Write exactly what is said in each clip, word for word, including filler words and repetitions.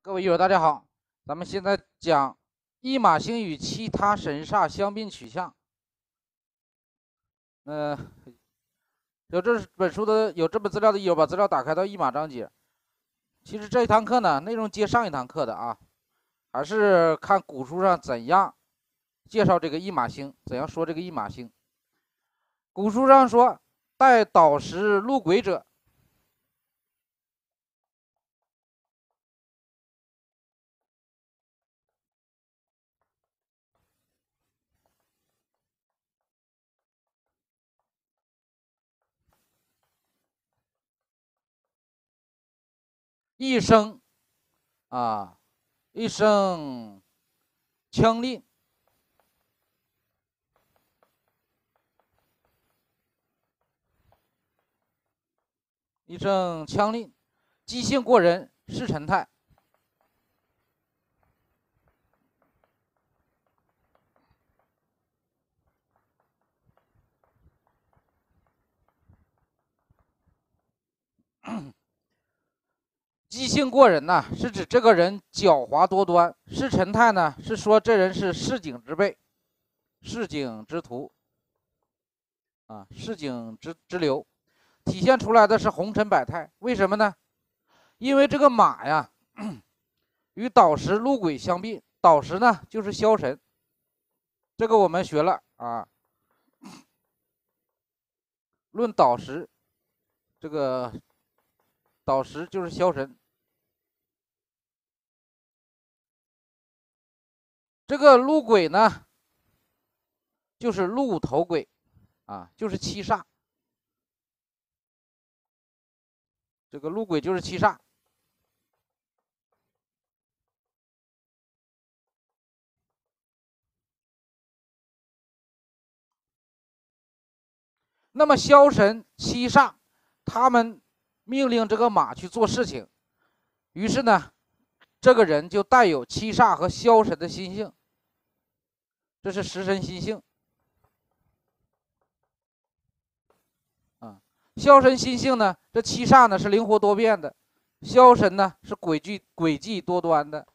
各位友大家好，咱们现在讲一马星与其他神煞相并取向。呃，有这本书的有这本资料的友把资料打开到一马章节。其实这一堂课呢，内容接上一堂课的啊，还是看古书上怎样介绍这个一马星，怎样说这个一马星。古书上说，带导时禄癸者，一生啊，一生枪令。一声枪令，机性过人，是陈泰。机性过人呐、啊，是指这个人狡猾多端；是陈泰呢，是说这人是市井之辈，市井之徒，啊，市井之之流，体现出来的是红尘百态。为什么呢？因为这个马呀，与导时禄癸相并，导时呢就是枭神，这个我们学了啊。论导时，这个导时就是枭神。这个禄癸呢，就是禄头癸，啊，就是七煞。这个禄癸就是七煞。那么枭神七煞，他们命令这个马去做事情，于是呢，这个人就带有七煞和枭神的心性，这是食神心性。啊，枭神心性呢，这七煞呢是灵活多变的，枭神呢是诡计诡计多端的，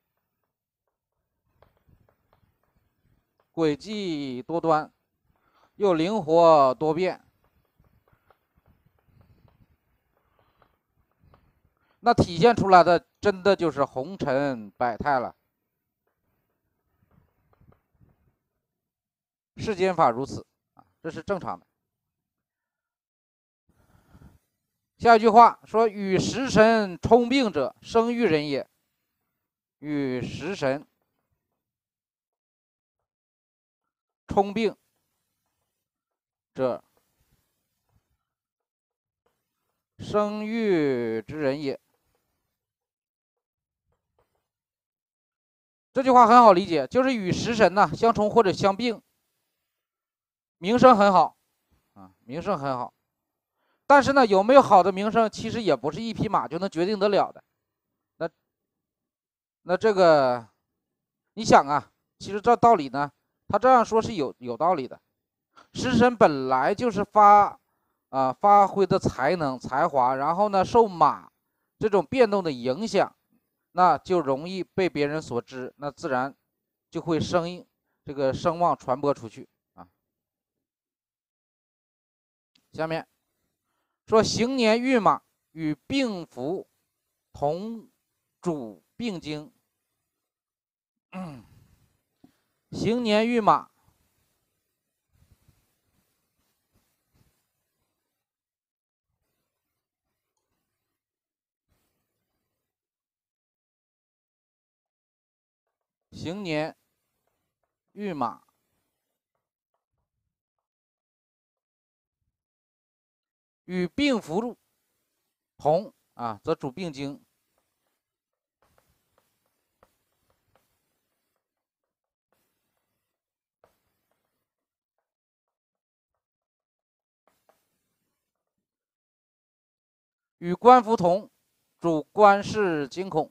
诡计多端又灵活多变。那体现出来的真的就是红尘百态了。世间法如此啊，这是正常的。下一句话说：“与食神冲并者，生育人也。”与食神冲并者，生育之人也。这句话很好理解，就是与食神呢相冲或者相并，名声很好啊，名声很好。但是呢，有没有好的名声，其实也不是一匹马就能决定得了的。那那这个，你想啊，其实这道理呢，他这样说是有有道理的。食神本来就是发啊发挥的才能才华，然后呢受马这种变动的影响，那就容易被别人所知，那自然就会声音这个声望传播出去啊。下面说行年御马与病符同主并经。嗯，行年御马。行年御马与病符同啊，则主并经。与官符同，主官事惊恐。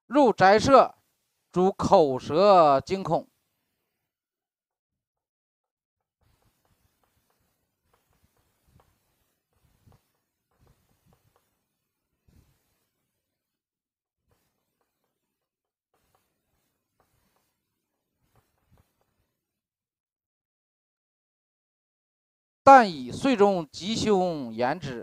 入宅舍，主口舌惊恐。但以岁中吉凶言之。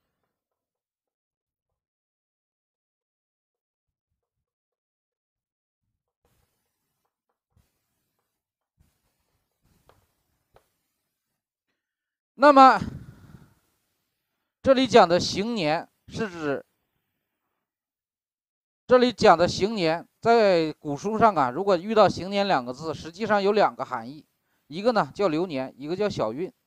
那么这里讲的行年是指，这里讲的行年在古书上啊，如果遇到行年两个字，实际上有两个含义，一个呢叫流年，一个叫小运。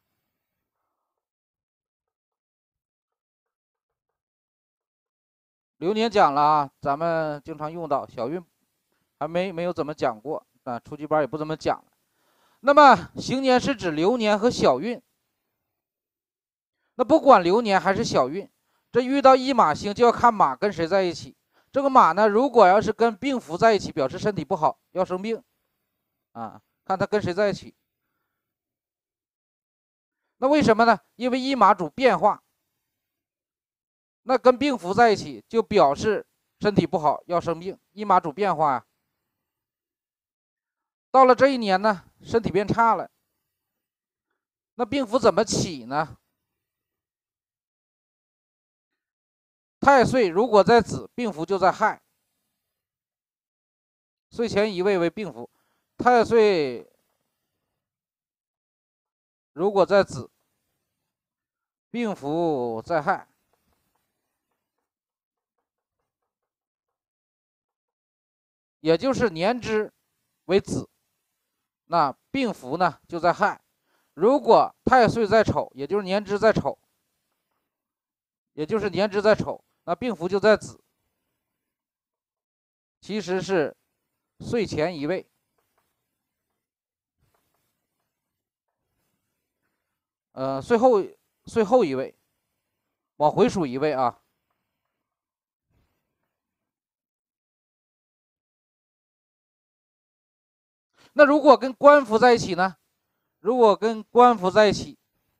流年讲了啊，咱们经常用到，小运还没没有怎么讲过啊，初级班也不怎么讲。那么行年是指流年和小运。那不管流年还是小运，这遇到一马星就要看马跟谁在一起。这个马呢，如果要是跟病符在一起，表示身体不好，要生病啊，看他跟谁在一起。那为什么呢？因为一马主变化，那跟病符在一起就表示身体不好，要生病。一马主变化呀、啊，到了这一年呢，身体变差了，那病符怎么起呢？太岁如果在子，病符就在亥。岁前一位为病符，太岁如果在子，病符在亥。也就是年支为子，那病符呢就在亥。如果太岁在丑，也就是年支在丑，也就是年支在丑，那病符就在子。其实是岁前一位，呃，岁后岁后一位，往回数一位啊。那如果跟官符在一起呢？如果跟官符在一起，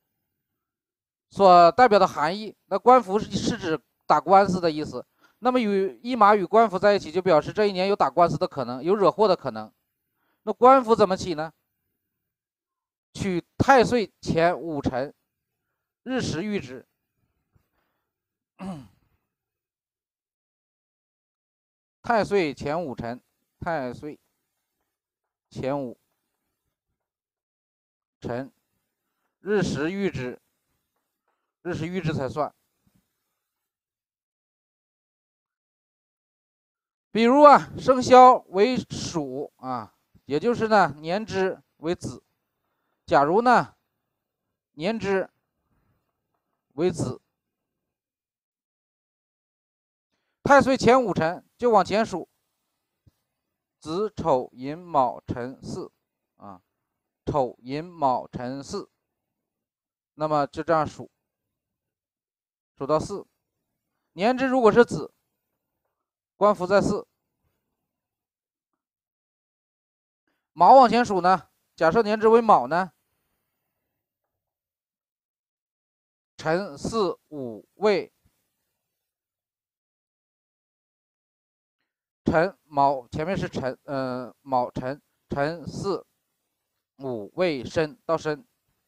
所代表的含义，那官符是是指打官司的意思。那么与一马与官符在一起，就表示这一年有打官司的可能，有惹祸的可能。那官符怎么起呢？取太岁前五辰，日时预之。太岁前五辰，太岁前五辰，日时预之，日时预之才算。比如啊，生肖为鼠啊，也就是呢年支为子。假如呢年支为子，太岁前五辰就往前数，子丑寅卯辰巳啊，丑寅卯辰巳，那么就这样数，数到四。年支如果是子，官符在巳，卯往前数呢，假设年支为卯呢，辰巳午未，辰卯前面是辰，呃卯辰辰巳午未申到申，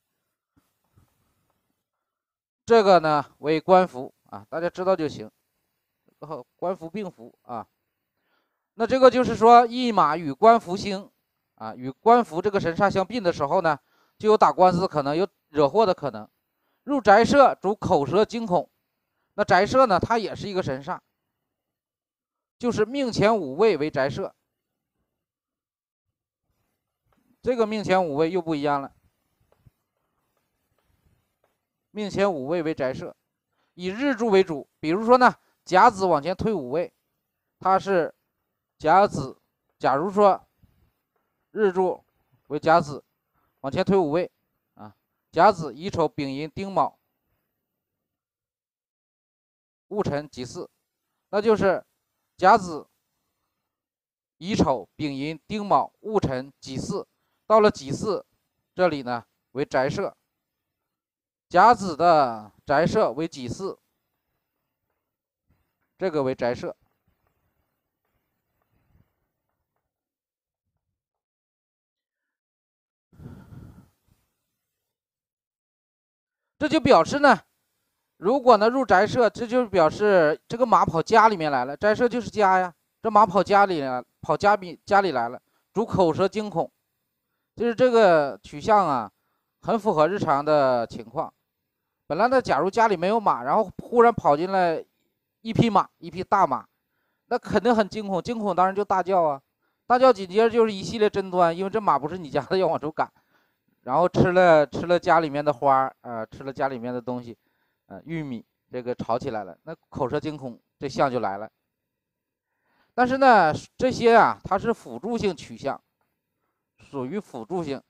这个呢为官符啊，大家知道就行。官符并符啊，那这个就是说一马与官符星啊，与官符这个神煞相并的时候呢，就有打官司的可能，有惹祸的可能。入宅舍主口舌惊恐，那宅舍呢，它也是一个神煞，就是命前五位为宅舍。这个命前五位又不一样了，命前五位为宅舍，以日柱为主。比如说呢，甲子往前推五位，它是甲子。假如说日柱为甲子，往前推五位啊，甲子、乙丑、丙寅、丁卯、戊辰、己巳，那就是甲子乙丑、丙寅、丁卯、戊辰、己巳，到了己巳，这里呢为宅社，甲子的宅社为己巳，这个为宅社。这就表示呢，如果呢入宅社，这就表示这个马跑家里面来了，宅社就是家呀，这马跑家里了，跑家里家里来了，主口舌惊恐，就是这个取向啊，很符合日常的情况。本来呢，假如家里没有马，然后忽然跑进来一匹马，一匹大马，那肯定很惊恐，惊恐当然就大叫啊，大叫紧接着就是一系列争端，因为这马不是你家的，要往出赶。然后吃了吃了家里面的花啊、呃，吃了家里面的东西，呃，玉米，这个吵起来了，那口舌惊恐，这象就来了。但是呢，这些啊，它是辅助性取向，属于辅助性，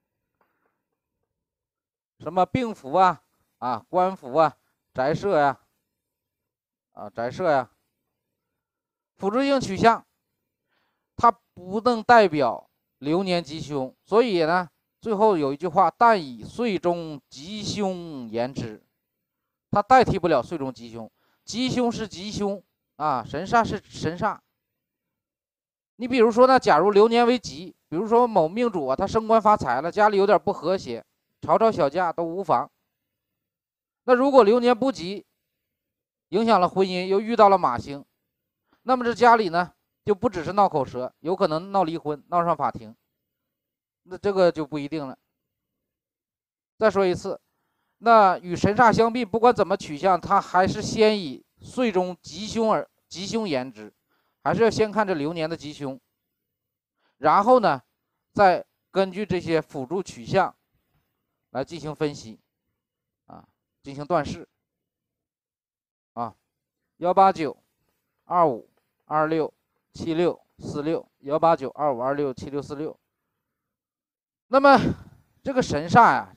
什么病符啊，啊，官符啊，宅社呀、啊，啊，宅社呀，辅助性取向，它不能代表流年吉凶，所以呢。最后有一句话，但以岁中吉凶言之，它代替不了岁中吉凶。吉凶是吉凶啊，神煞是神煞。你比如说呢，假如流年为吉，比如说某命主啊，他升官发财了，家里有点不和谐，吵吵小架都无妨。那如果流年不吉，影响了婚姻，又遇到了马星，那么这家里呢，就不只是闹口舌，有可能闹离婚，闹上法庭。那这个就不一定了。再说一次，那与神煞相并，不管怎么取向，它还是先以岁中吉凶而吉凶言之，还是要先看这流年的吉凶，然后呢，再根据这些辅助取向来进行分析，啊，进行断事。啊，幺八九二五二六七六四六，幺八九二五二六七六四六。那么这个神煞呀，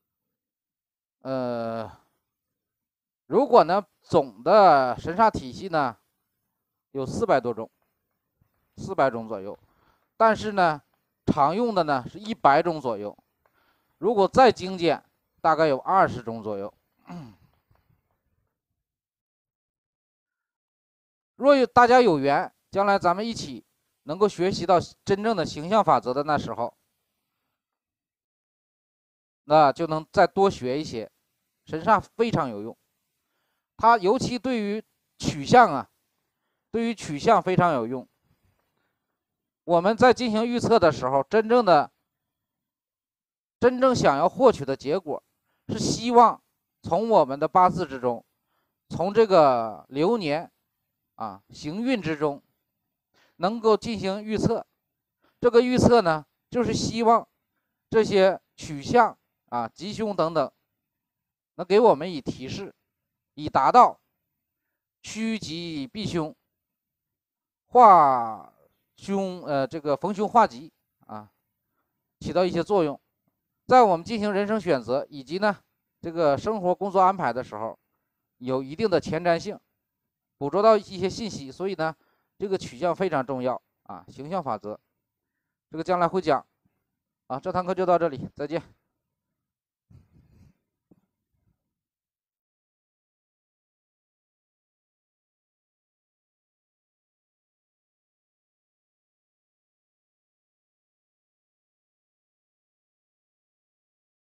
呃，如果呢总的神煞体系呢有四百多种，四百种左右，但是呢常用的呢是一百种左右，如果再精简，大概有二十种左右。若有大家有缘，将来咱们一起能够学习到真正的形象法则的那时候，那就能再多学一些。神煞非常有用，它尤其对于取向啊，对于取向非常有用。我们在进行预测的时候，真正的真正想要获取的结果，是希望从我们的八字之中，从这个流年啊行运之中，能够进行预测。这个预测呢，就是希望这些取向啊吉凶等等，能给我们以提示，以达到趋吉避凶、化凶呃这个逢凶化吉啊，起到一些作用。在我们进行人生选择以及呢这个生活工作安排的时候，有一定的前瞻性，捕捉到一些信息，所以呢这个取向非常重要啊，形象法则，这个将来会讲啊。这堂课就到这里，再见。